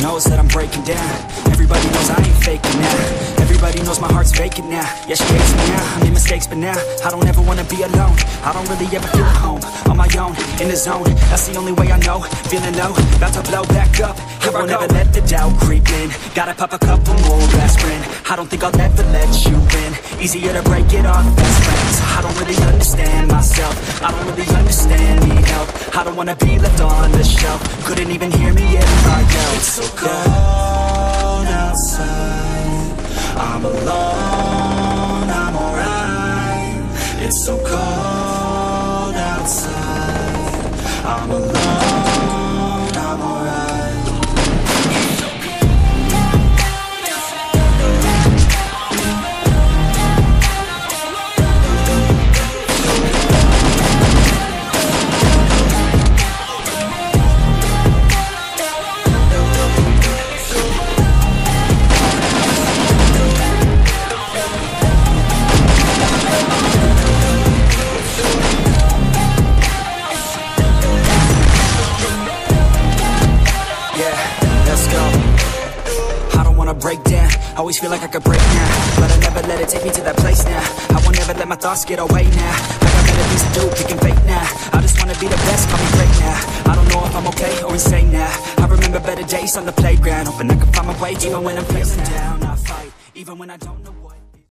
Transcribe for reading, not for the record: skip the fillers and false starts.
knows that I'm breaking down. Everybody knows I ain't faking now. Everybody knows my heart's vacant now. Yeah, she hates me now, I made mistakes but now I don't ever wanna be alone. I don't really ever feel at home. On my own, in the zone, that's the only way I know. Feeling low, about to blow back up. Here I won't ever let the doubt creep in. Gotta pop a couple more aspirin. I don't think I'll ever let you in. Easier to break it off best friends. I don't really understand myself. I don't really understand, need help. I don't wanna be left on the shelf. Couldn't even hear me if I yelled. It's so cold outside, I'm alone, I'm alright. It's so cold outside, I'm alone, I'm alright. Break down, always feel like I could break now, but I never let it take me to that place now. I won't ever let my thoughts get away now. I got better things to do, picking fate now. I just wanna be the best, call me great now. I don't know if I'm okay or insane now. I remember better days on the playground, hoping I can find my way even when I'm feeling down. I fight, even when I don't know